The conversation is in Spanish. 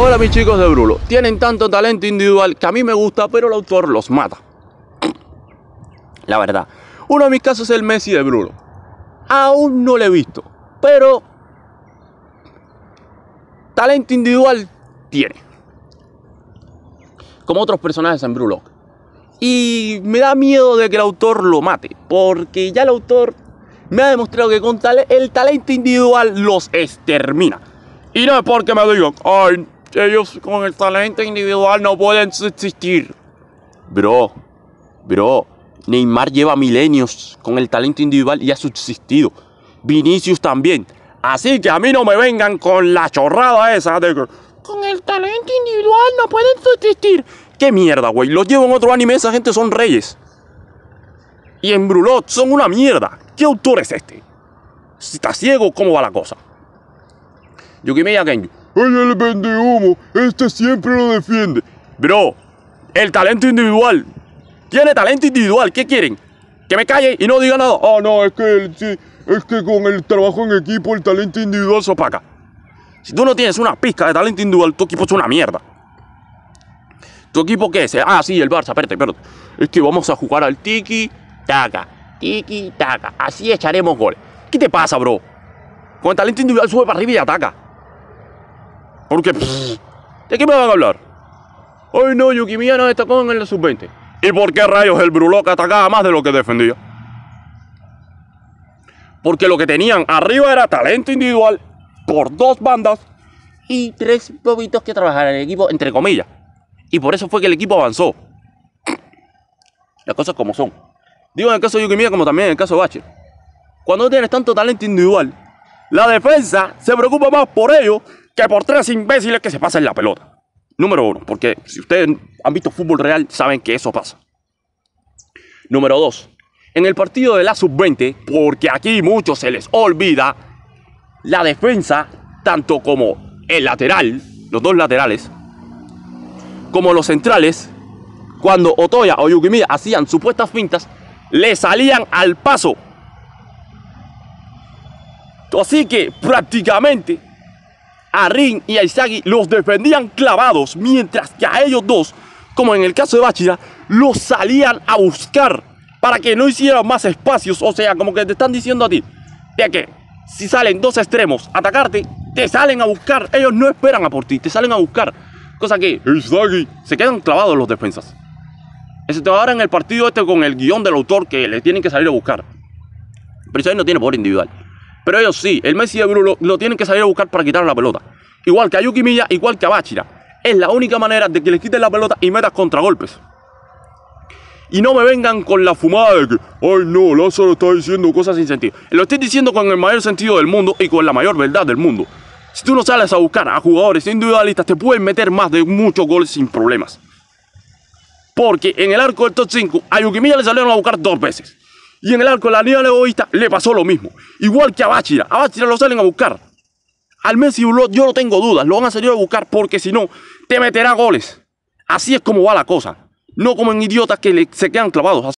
Hola mis chicos de Brulo, tienen tanto talento individual que a mí me gusta, pero el autor los mata. La verdad, uno de mis casos es el Messi de Brulo. Aún no lo he visto, pero talento individual tiene, como otros personajes en Brulo. Y me da miedo de que el autor lo mate, porque ya el autor me ha demostrado que con el talento individual los extermina. Y no es porque me digan, ay, ellos con el talento individual no pueden subsistir. Bro, Neymar lleva milenios con el talento individual y ha subsistido. Vinicius también. Así que a mí no me vengan con la chorrada esa de que con el talento individual no pueden subsistir. ¿Qué mierda, güey? Los llevo en otro anime, esa gente son reyes. Y en Brulot son una mierda. ¿Qué autor es este? Si está ciego, ¿cómo va la cosa? Yukimiya Kenju. Ella le vende humo, este siempre lo defiende. Bro, el talento individual. Tiene talento individual, ¿qué quieren? ¿Que me calle y no diga nada? Ah, no, es que con el trabajo en equipo el talento individual se opaca. Si tú no tienes una pizca de talento individual, tu equipo es una mierda. ¿Tu equipo qué es? Ah, sí, el Barça, espérate. Es que vamos a jugar al tiki-taka. Tiki-taka. Así echaremos goles. ¿Qué te pasa, bro? Con el talento individual sube para arriba y ataca. Porque, ¿de qué me van a hablar? Ay, no, Yukimiya no destacó en el sub-20. ¿Y por qué rayos el Bruloc atacaba más de lo que defendía? Porque lo que tenían arriba era talento individual por dos bandas y tres bobitos que trabajaban en el equipo, entre comillas. Y por eso fue que el equipo avanzó. Las cosas como son. Digo en el caso de Yukimiya como también en el caso de Bachir. Cuando no tienes tanto talento individual, la defensa se preocupa más por ellos que por tres imbéciles que se pasan la pelota. Número uno, porque si ustedes han visto fútbol real, saben que eso pasa. Número dos, en el partido de la sub-20, porque aquí muchos se les olvida, la defensa, tanto como el lateral, los dos laterales, como los centrales, cuando Otoya o Yukimiya hacían supuestas fintas, le salían al paso. Así que prácticamente a Rin y a Izagi los defendían clavados, mientras que a ellos dos, como en el caso de Bachira, los salían a buscar para que no hicieran más espacios. O sea, como que te están diciendo a ti de que si salen dos extremos a atacarte, te salen a buscar. Ellos no esperan a por ti, te salen a buscar. Cosa que Izagi se quedan clavados los defensas. Eso te va a dar en el partido este con el guión del autor que le tienen que salir a buscar. Pero Izagi no tiene poder individual. Pero ellos sí, el Messi de Brulo lo tienen que salir a buscar para quitar la pelota. Igual que a Yukimiya, igual que a Bachira. Es la única manera de que les quiten la pelota y metas contragolpes. Y no me vengan con la fumada de que ay no, Lázaro está diciendo cosas sin sentido. Lo estoy diciendo con el mayor sentido del mundo y con la mayor verdad del mundo. Si tú no sales a buscar a jugadores individualistas, te pueden meter más de muchos goles sin problemas. Porque en el arco del top 5, a Yukimiya le salieron a buscar 2 veces. Y en el arco de la Liga Egoísta le pasó lo mismo. Igual que a Bachira lo salen a buscar. Al Messi yo no tengo dudas, lo van a salir a buscar porque si no, te meterá goles. Así es como va la cosa. No como en idiotas que se quedan clavados.